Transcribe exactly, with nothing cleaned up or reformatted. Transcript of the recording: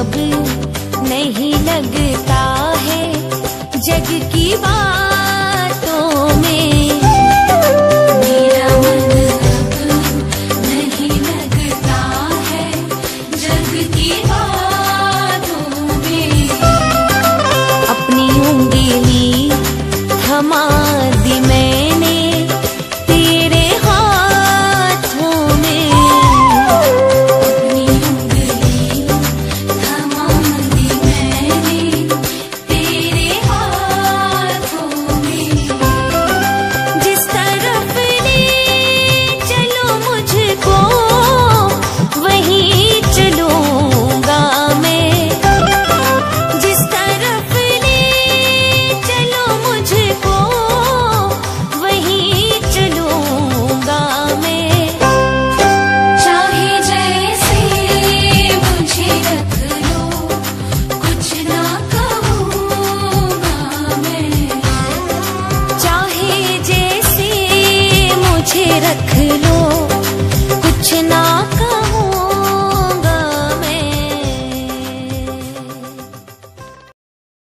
अब नहीं लगता है जग की बातों में। मेरा मन अब नहीं लगता है जग की बातों में। अपनी उंगली थमा दी मैंने तेरे हाथों में। अपनी उंगली थमा दी मैंने तेरे हाथों में। जिस तरफ ले चलो मुझको वहीं चलूंगा मैं। जिस तरफ ले चलो मुझको वहीं चलूंगा मैं। चाहे जैसे मुझे रख लो कुछ ना कहूँगा मैं। चाहे जैसे मुझे रख